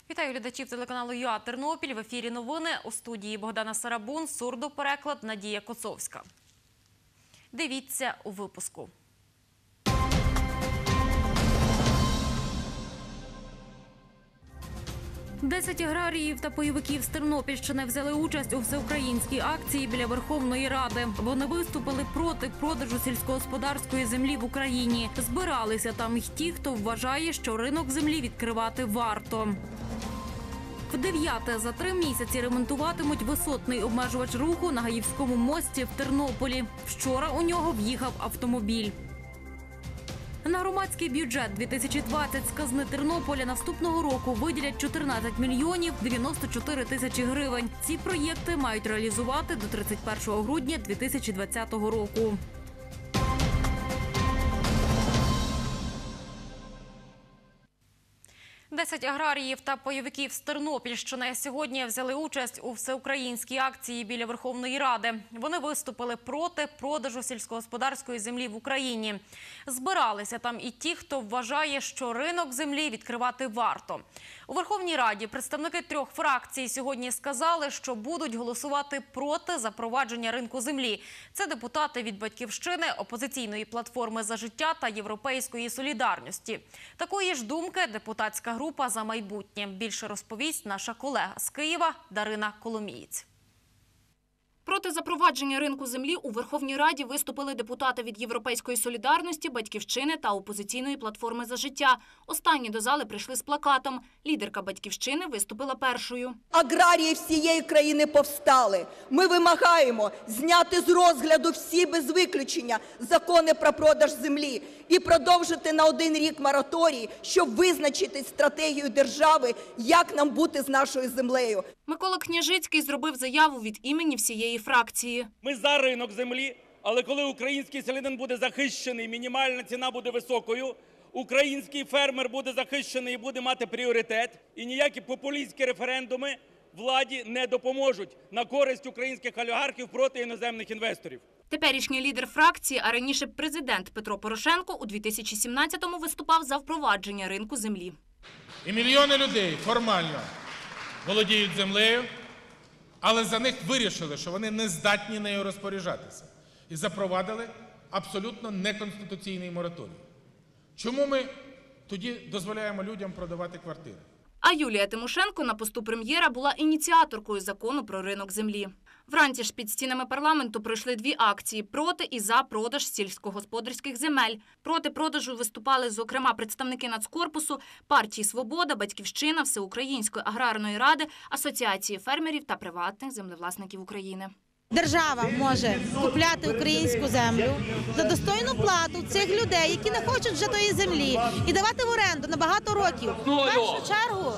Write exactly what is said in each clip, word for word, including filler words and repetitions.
Вітаю глядачів телеканалу ЮА Тернопіль. В ефірі новини. У студії Богдана Сарабун, сурдопереклад Надія Коцовська. Дивіться у випуску. Десять аграріїв та пайовиків з Тернопільщини взяли участь у всеукраїнській акції біля Верховної Ради. Вони виступили проти продажу сільськогосподарської землі в Україні. Збиралися там і ті, хто вважає, що ринок землі відкривати варто. В дев'яте за три місяці ремонтуватимуть висотний обмежувач руху на Гаївському мості в Тернополі. Вчора у нього в'їхав автомобіль. На громадський бюджет дві тисячі двадцять з казни Тернополя наступного року виділять чотирнадцять мільйонів дев'яносто чотири тисячі гривень. Ці проєкти мають реалізувати до тридцять першого грудня дві тисячі двадцятого року. Десять аграріїв та пайовиків з Тернопільщини сьогодні взяли участь у всеукраїнській акції біля Верховної Ради. Вони виступили проти продажу сільськогосподарської землі в Україні. Збиралися там і ті, хто вважає, що ринок землі відкривати варто. У Верховній Раді представники трьох фракцій сьогодні сказали, що будуть голосувати проти запровадження ринку землі. Це депутати від «Батьківщини», опозиційної платформи «За життя» та «Європейської солідарності». Такої ж думки депутатська група «За майбутнє». Більше розповість наша колега з Києва Дарина Коломієць. Проти запровадження ринку землі у Верховній Раді виступили депутати від «Європейської солідарності», «Батьківщини» та опозиційної платформи «За життя». Останні до зали прийшли з плакатом. Лідерка «Батьківщини» виступила першою. Аграрії всієї країни повстали. Ми вимагаємо зняти з розгляду всі без виключення закони про продаж землі і продовжити на один рік мораторій, щоб визначити стратегію держави, як нам бути з нашою землею. Микола Княжицький зробив заяву від імені всієї фракції. Ми за ринок землі, але коли український селянин буде захищений, мінімальна ціна буде високою, український фермер буде захищений і буде мати пріоритет, і ніякі популістські референдуми владі не допоможуть на користь українських олігархів проти іноземних інвесторів. Теперішній лідер фракції, а раніше президент Петро Порошенко у дві тисячі сімнадцятому виступав за впровадження ринку землі. І мільйони людей формально володіють землею, але за них вирішили, що вони не здатні нею розпоряджатися. І запровадили абсолютно неконституційний мораторій. Чому ми тоді дозволяємо людям продавати квартири? А Юлія Тимошенко на посту прем'єра була ініціаторкою закону про ринок землі. Вранці ж під стінами парламенту пройшли дві акції проти і за продаж сільськогосподарських земель. Проти продажу виступали, зокрема, представники Нацкорпусу, партії «Свобода», «Батьківщина», Всеукраїнської аграрної ради, Асоціації фермерів та приватних землевласників України. Держава може купляти українську землю за достойну плату цих людей, які не хочуть вже тої землі, і давати в оренду на багато років. В першу чергу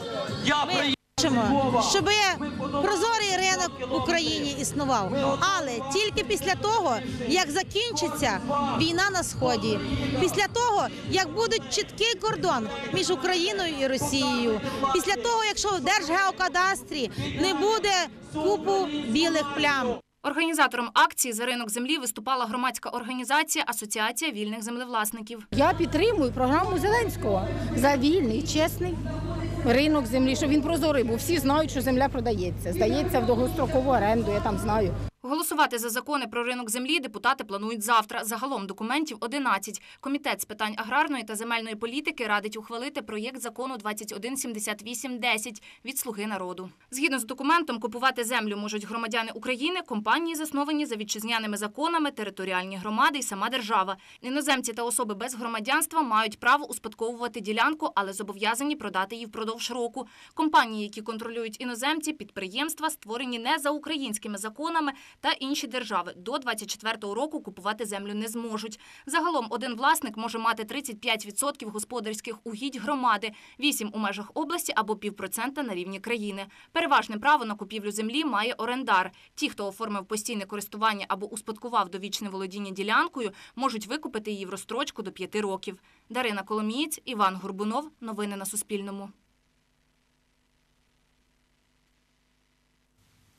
ми хочемо, щоб прозорий ринок в Україні існував. Але тільки після того, як закінчиться війна на Сході, після того, як буде чіткий кордон між Україною і Росією, після того, якщо в Держгеокадастрі не буде купу білих плям. Організатором акції «За ринок землі» виступала громадська організація «Асоціація вільних землевласників». Я підтримую програму Зеленського за вільний, чесний ринок землі, щоб він прозорий, бо всі знають, що земля продається. Здається, в довгострокову оренду, я там знаю. Голосувати за закони про ринок землі депутати планують завтра. Загалом документів одинадцять. Комітет з питань аграрної та земельної політики радить ухвалити проєкт закону двадцять один сімдесят вісім десять від «Слуги народу». Згідно з документом, купувати землю можуть громадяни України, компанії, засновані за вітчизняними законами, територіальні громади і сама держава. Іноземці та особи без громадянства мають право успадковувати ділянку, але зобов'язані продати її впродовж року. Компанії, які контролюють іноземці, підприємства, створені не за українськими законами, та інші держави до двадцять четвертого року купувати землю не зможуть. Загалом один власник може мати тридцять п'ять відсотків господарських угідь громади, вісім у межах області або півпроцента на рівні країни. Переважне право на купівлю землі має орендар. Ті, хто оформив постійне користування або успадкував довічне володіння ділянкою, можуть викупити її в розстрочку до п'яти років. Дарина Коломієць, Іван Горбунов. Новини на Суспільному.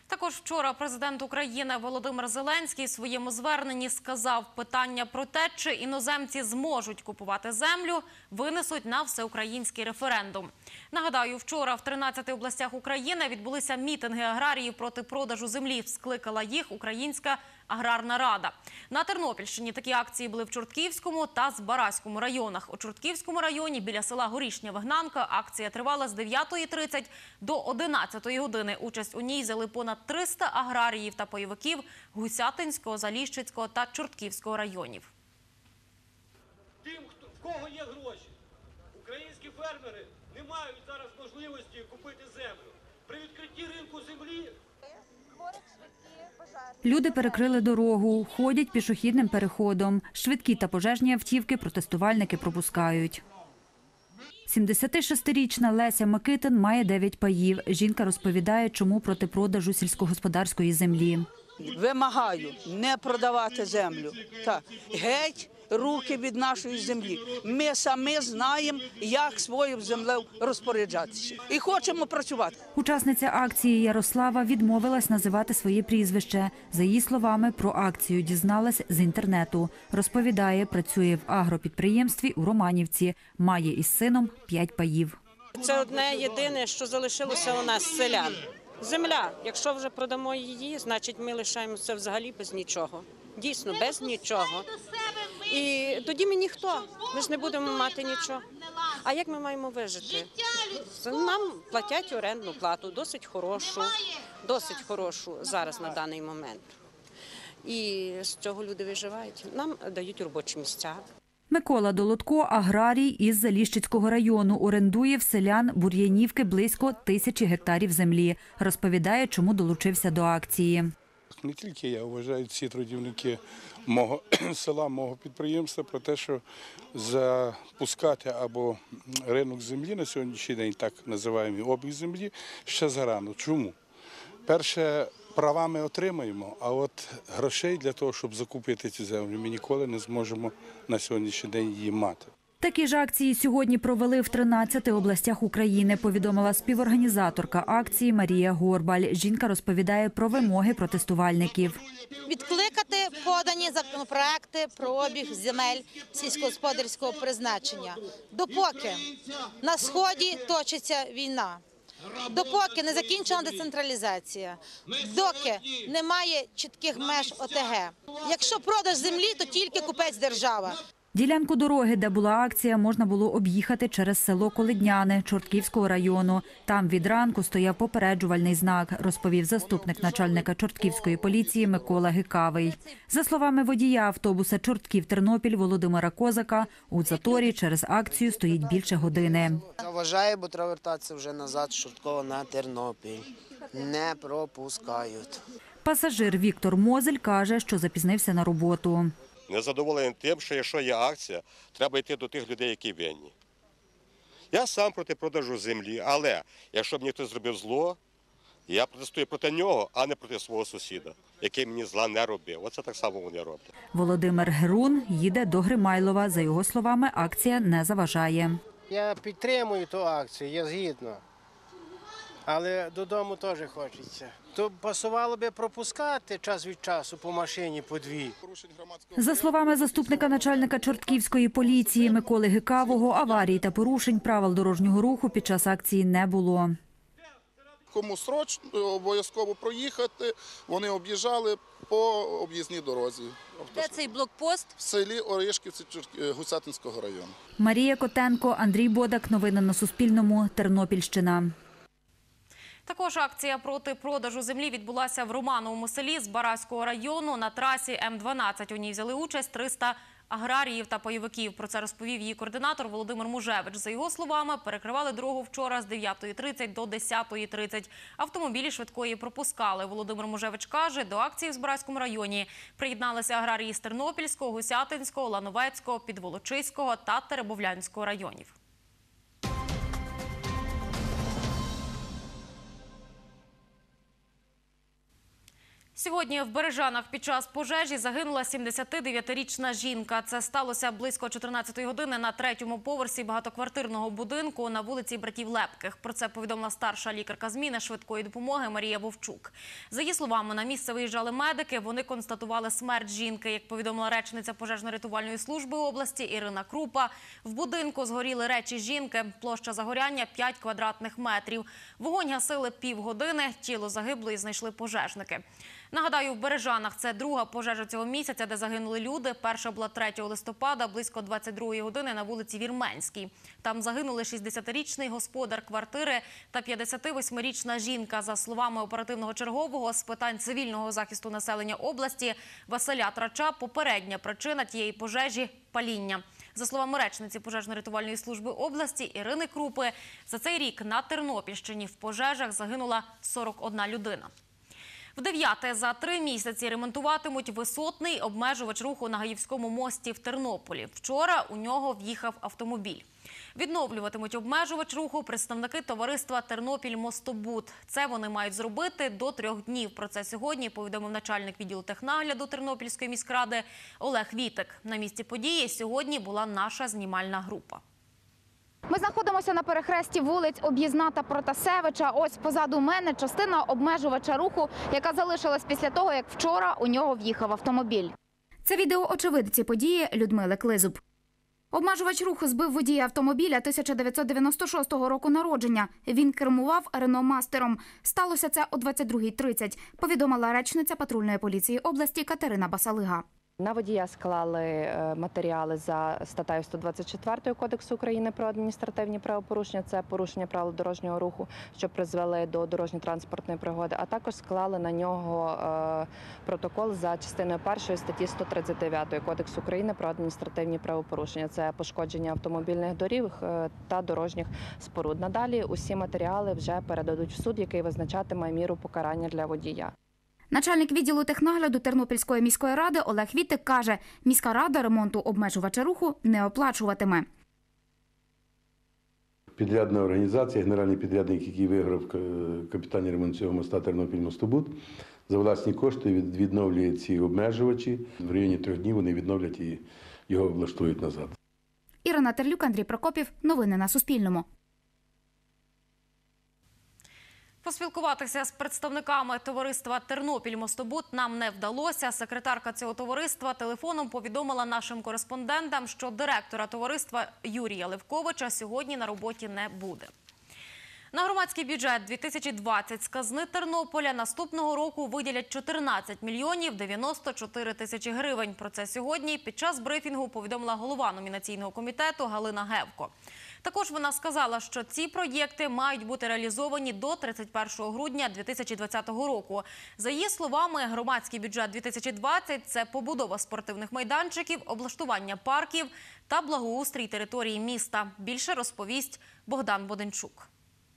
Також вчора президент України Володимир Зеленський в своєму зверненні сказав, питання про те, чи іноземці зможуть купувати землю, винесуть на всеукраїнський референдум. Нагадаю, вчора в тринадцяти областях України відбулися мітинги аграріїв проти продажу землі. Скликала їх Українська аграрна рада. На Тернопільщині такі акції були в Чортківському та Збаразькому районах. У Чортківському районі біля села Горішня Вигнанка акція тривала з дев'ятої тридцять до одинадцятої години. Участь у ній взяли понад триста аграріїв та пайовиків Гусятинського, Заліщицького та Чортківського районів. Тим, хто, в кого є гроші, українські фермери не мають зараз можливості купити землю. При відкритті ринку землі люди перекрили дорогу, ходять пішохідним переходом. Швидкі та пожежні автівки протестувальники пропускають. сімдесятишестирічна Леся Микитин має дев'ять паїв. Жінка розповідає, чому проти продажу сільськогосподарської землі. Вимагаю не продавати землю. Так, геть руки від нашої землі. Ми самі знаємо, як своєю землею розпоряджатися. І хочемо працювати. Учасниця акції Ярослава відмовилась називати своє прізвище. За її словами, про акцію дізналась з інтернету. Розповідає, працює в агропідприємстві у Романівці. Має із сином п'ять паїв. Це одне єдине, що залишилося у нас селян. Земля. Якщо вже продамо її, значить ми лишаємося взагалі без нічого. Дійсно, без нічого. І тоді ми ніхто. Ми ж не будемо мати нічого. А як ми маємо вижити? Нам платять орендну плату, досить хорошу, досить хорошу зараз на даний момент. І з цього люди виживають. Нам дають робочі місця. Микола Долотко – аграрій із Заліщицького району. Орендує в селян Бур'янівки близько тисячі гектарів землі. Розповідає, чому долучився до акції. Не тільки я, вважаю всі трудівники мого села, мого підприємства про те, що запускати або ринок землі на сьогоднішній день, так називаємо обіг землі, ще зарано. Чому? Перше, права ми отримаємо, а от грошей для того, щоб закупити цю землю, ми ніколи не зможемо на сьогоднішній день її мати. Такі ж акції сьогодні провели в тринадцяти областях України, повідомила співорганізаторка акції Марія Горбаль. Жінка розповідає про вимоги протестувальників. Відкликати подані законопроекти про обіг земель сільськогосподарського призначення. Допоки на Сході точиться війна, допоки не закінчена децентралізація, доки немає чітких меж О Те Ге. Якщо продаж землі, то тільки купець держава. Ділянку дороги, де була акція, можна було об'їхати через село Колидняне Чортківського району. Там від ранку стояв попереджувальний знак, розповів заступник начальника Чортківської поліції Микола Гикавий. За словами водія автобуса Чортків-Тернопіль Володимира Козака, у заторі через акцію стоїть більше години. Заважає, бо треба вертатися вже назад з Чорткова на Тернопіль. Не пропускають. Пасажир Віктор Мозель каже, що запізнився на роботу. Незадоволений тим, що якщо є акція, треба йти до тих людей, які винні. Я сам проти продажу землі, але якщо мені хтось зробив зло, я протестую проти нього, а не проти свого сусіда, який мені зла не робив. Оце так само вони роблять. Володимир Герун їде до Гримайлова. За його словами, акція не заважає. Я підтримую ту акцію, я згідно. Але додому теж хочеться. То пасувало би пропускати час від часу по машині по дві. За словами заступника начальника Чортківської поліції Миколи Гикавого, аварій та порушень правил дорожнього руху під час акції не було. Кому срочно обов'язково проїхати, вони об'їжджали по об'їзній дорозі. Де цей блокпост? В селі Оришківці Гусятинського району. Марія Котенко, Андрій Бодак. Новини на Суспільному. Тернопільщина. Також акція проти продажу землі відбулася в Романовому селі Збаразького району на трасі Ем дванадцять. У ній взяли участь триста аграріїв та пайовиків. Про це розповів її координатор Володимир Мужевич. За його словами, перекривали дорогу вчора з дев'ятої тридцять до десятої тридцять. Автомобілі швидкої пропускали. Володимир Мужевич каже, до акції в Збаразькому районі приєдналися аграрії з Тернопільського, Гусятинського, Лановецького, Підволочиського та Теребовлянського районів. Сьогодні в Бережанах під час пожежі загинула сімдесятидев'ятирічна жінка. Це сталося близько чотирнадцятої години на третьому поверсі багатоквартирного будинку на вулиці Братів Лепких. Про це повідомила старша лікарка зміни швидкої допомоги Марія Вовчук. За її словами, на місце виїжджали медики, вони констатували смерть жінки. Як повідомила речниця пожежно-рятувальної служби області Ірина Крупа, в будинку згоріли речі жінки. Площа загоряння – п'ять квадратних метрів. Вогонь гасили півгодини, тіло загиблої знайшли пожежники. Нагадаю, в Бережанах це друга пожежа цього місяця, де загинули люди. Перша була третього листопада, близько двадцять другої години на вулиці Вірменській. Там загинули шістдесятирічний господар квартири та п'ятдесятивосьмирічна жінка. За словами оперативного чергового з питань цивільного захисту населення області Василя Трача, попередня причина тієї пожежі – паління. За словами речниці пожежно-рятувальної служби області Ірини Крупи, за цей рік на Тернопільщині в пожежах загинула сорок одна людина. В дев'яте за три місяці ремонтуватимуть висотний обмежувач руху на Гаївському мості в Тернополі. Вчора у нього в'їхав автомобіль. Відновлюватимуть обмежувач руху представники товариства «Тернопіль-Мостобуд». Це вони мають зробити до трьох днів. Про це сьогодні повідомив начальник відділу технагляду Тернопільської міськради Олег Вітик. На місці події сьогодні була наша знімальна група. Ми знаходимося на перехресті вулиць Об'їзна та Протасевича. Ось позаду мене частина обмежувача руху, яка залишилась після того, як вчора у нього в'їхав автомобіль. Це відео очевидиці події Людмили Клизуб. Обмежувач руху збив водія автомобіля тисяча дев'ятсот дев'яносто шостого року народження. Він кермував Рено Мастером. Сталося це о двадцять другій тридцять, повідомила речниця патрульної поліції області Катерина Басалига. На водія склали матеріали за статтею сто двадцять четвертою Кодексу України про адміністративні правопорушення. Це порушення правил дорожнього руху, що призвели до дорожньо-транспортної пригоди. А також склали на нього протокол за частиною першої статті сто тридцять дев'ятої Кодексу України про адміністративні правопорушення. Це пошкодження автомобільних доріг та дорожніх споруд. Надалі усі матеріали вже передадуть в суд, який визначатиме міру покарання для водія. Начальник відділу технагляду Тернопільської міської ради Олег Вітик каже, міська рада ремонту обмежувача руху не оплачуватиме. Підрядна організація, генеральний підрядник, який виграв капітальний ремонт цього моста Тернопіль-Мостобуд, за власні кошти відновлює ці обмежувачі. В районі трьох днів вони відновлять і його влаштують назад. Ірина Терлюк, Андрій Прокопів. Новини на Суспільному. Поспілкуватися з представниками товариства «Тернопіль-Мостобуд» нам не вдалося. Секретарка цього товариства телефоном повідомила нашим кореспондентам, що директора товариства Юрія Левковича сьогодні на роботі не буде. На громадський бюджет дві тисячі двадцять з казни Тернополя наступного року виділять чотирнадцять мільйонів дев'яносто чотири тисячі гривень. Про це сьогодні під час брифінгу повідомила голова номінаційного комітету Галина Гевко. Також вона сказала, що ці проєкти мають бути реалізовані до тридцять першого грудня дві тисячі двадцятого року. За її словами, громадський бюджет дві тисячі двадцять – це побудова спортивних майданчиків, облаштування парків та благоустрій території міста. Більше розповість Богдан Боденчук.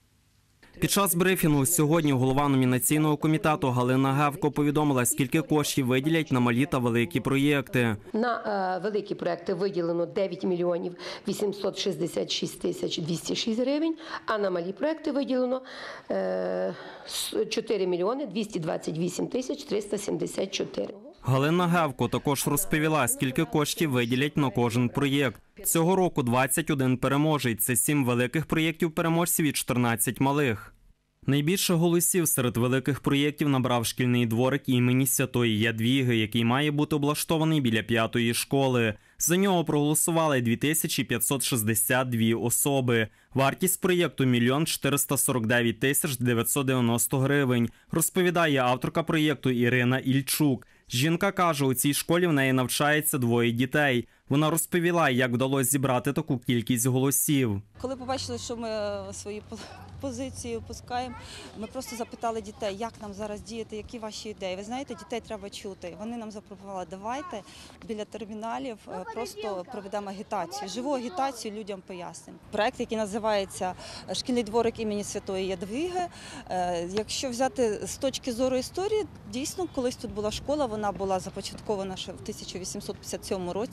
Під час брифінгу сьогодні голова номінаційного комітету Галина Гевко повідомила, скільки коштів виділять на малі та великі проєкти. На е, великі проєкти виділено дев'ять мільйонів вісімсот шістдесят шість тисяч двісті шість гривень, а на малі проєкти виділено е, чотири мільйони двісті двадцять вісім тисяч триста сімдесят чотири. Галина Гевко також розповіла, скільки коштів виділять на кожен проєкт. Цього року двадцять один переможець – це сім великих проєктів переможців і чотирнадцять малих. Найбільше голосів серед великих проєктів набрав шкільний дворик імені Святої Ядвіги, який має бути облаштований біля п'ятої школи. За нього проголосували дві тисячі п'ятсот шістдесят дві особи. Вартість проєкту – мільйон чотириста сорок дев'ять тисяч дев'ятсот дев'яносто гривень, розповідає авторка проєкту Ірина Ільчук. Жінка каже, у цій школі в неї навчається двоє дітей. Вона розповіла, як вдалося зібрати таку кількість голосів. Коли побачили, що ми свої позиції опускаємо, ми просто запитали дітей, як нам зараз діяти, які ваші ідеї. Ви знаєте, дітей треба чути. Вони нам запропонували, давайте біля терміналів просто проведемо агітацію, живу агітацію людям пояснимо. Проект, який називається «Шкільний дворик імені Святої Ядвіги». Якщо взяти з точки зору історії, дійсно, колись тут була школа, вона була започаткована ще в тисяча вісімсот п'ятдесят сьомому році. Ми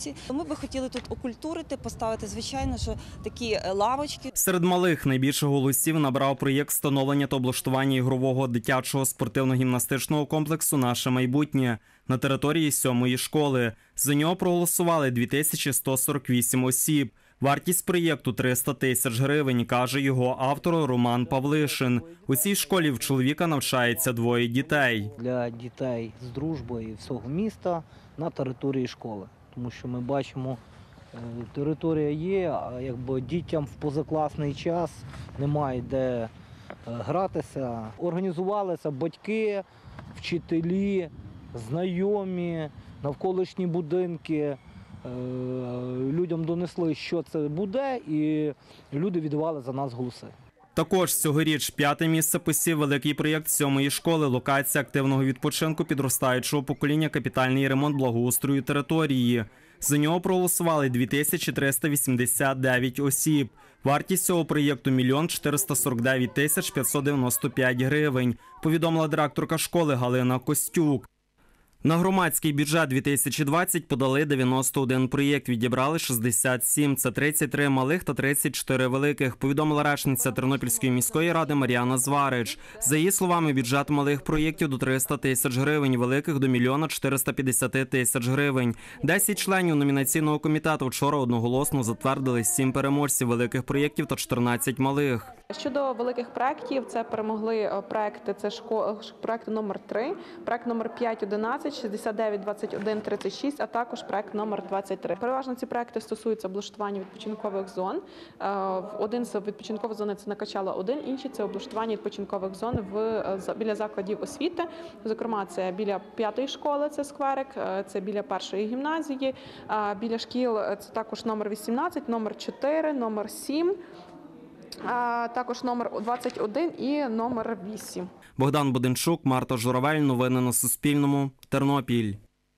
би хотіли тут окультурити, поставити, звичайно, що такі лавочки. Серед малих найбільше голосів набрав проєкт встановлення та облаштування ігрового дитячого спортивно-гімнастичного комплексу «Наше майбутнє» на території сьомої школи. За нього проголосували дві тисячі сто сорок вісім осіб. Вартість проєкту – триста тисяч гривень, каже його автор Роман Павлишин. У цій школі в чоловіка навчається двоє дітей. Для дітей з дружбою всього міста на території школи. Тому що ми бачимо, територія є, а якби дітям в позакласний час немає де гратися. Організувалися батьки, вчителі, знайомі, навколишні будинки. Людям донесли, що це буде, і люди віддавали за нас голоси. Також цьогоріч п'яте місце посів великий проєкт сьомої школи «Локація активного відпочинку підростаючого покоління. Капітальний ремонт благоустрою території». За нього проголосували дві тисячі триста вісімдесят дев'ять осіб. Вартість цього проєкту – мільйон чотириста сорок дев'ять тисяч п'ятсот дев'яносто п'ять гривень, повідомила директорка школи Галина Костюк. На громадський бюджет дві тисячі двадцять подали дев'яносто один проєкт, відібрали шістдесят сім. Це тридцять три малих та тридцять чотири великих, повідомила речниця Тернопільської міської ради Мар'яна Зварич. За її словами, бюджет малих проєктів до триста тисяч гривень, великих до мільйона чотириста п'ятдесят тисяч гривень. Десять членів номінаційного комітету вчора одноголосно затвердили сім переможців великих проєктів та чотирнадцять малих. Щодо великих проєктів, це перемогли проєкти, це школа, проєкт номер три, проєкт номер п'ять одинадцять, шістдесят дев'ять двадцять один тридцять шість, а також проєкт номер двадцять три. Переважно ці проєкти стосуються облаштування відпочинкових зон. Один з відпочинкових зон – це Накачала один, інший – це облаштування відпочинкових зон в, біля закладів освіти. Зокрема, це біля п'ятої школи, це скверик, це біля першої гімназії, біля шкіл це також номер вісімнадцять, номер чотири, номер сім. А також номер двадцять один і номер вісім. Богдан Буденчук, Марта Журавель. Новини на Суспільному. Тернопіль.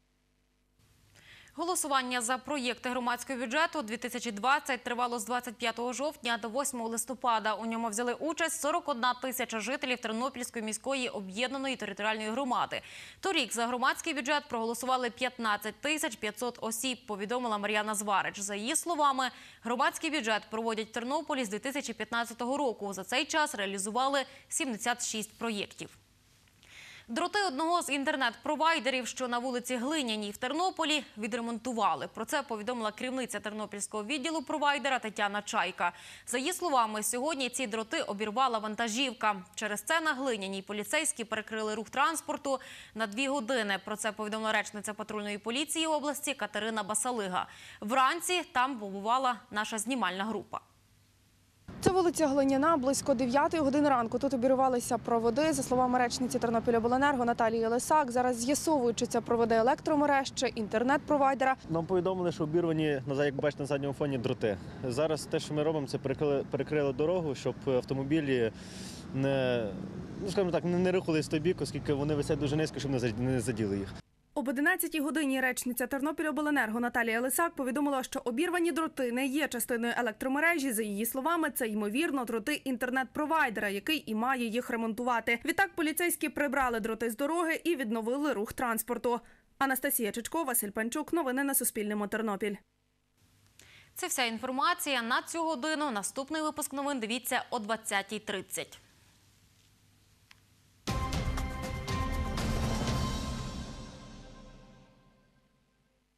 Голосування за проєкти громадського бюджету дві тисячі двадцять тривало з двадцять п'ятого жовтня до восьмого листопада. У ньому взяли участь сорок одна тисяча жителів Тернопільської міської об'єднаної територіальної громади. Торік за громадський бюджет проголосували п'ятнадцять тисяч п'ятсот осіб, повідомила Мар'яна Зварич. За її словами, громадський бюджет проводять в Тернополі з дві тисячі п'ятнадцятого року. За цей час реалізували сімдесят шість проєктів. Дроти одного з інтернет-провайдерів, що на вулиці Глиняній в Тернополі, відремонтували. Про це повідомила керівниця тернопільського відділу провайдера Тетяна Чайка. За її словами, сьогодні ці дроти обірвала вантажівка. Через це на Глиняній поліцейські перекрили рух транспорту на дві години. Про це повідомила речниця патрульної поліції області Катерина Басалига. Вранці там побувала наша знімальна група. Це вулиця Глиняна, близько дев'ятої години ранку. Тут обірвалися проводи. За словами речниці Тернопільобленерго Наталії Лисак, зараз з'ясовують, чи це проводи електромереж, чи інтернет-провайдера. Нам повідомили, що обірвані, як бачите, на задньому фоні дроти. Зараз те, що ми робимо, це перекрили, перекрили дорогу, щоб автомобілі не, ну, скажімо так, не рухались в той бік, оскільки вони висять дуже низько, щоб не заділи їх. Об одинадцятій годині речниця Тернопільобленерго Наталія Лисак повідомила, що обірвані дроти не є частиною електромережі. За її словами, це, ймовірно, дроти інтернет-провайдера, який і має їх ремонтувати. Відтак поліцейські прибрали дроти з дороги і відновили рух транспорту. Анастасія Чичко, Василь Панчук. Новини на Суспільному. Тернопіль. Це вся інформація на цю годину. Наступний випуск новин дивіться о двадцятій тридцять.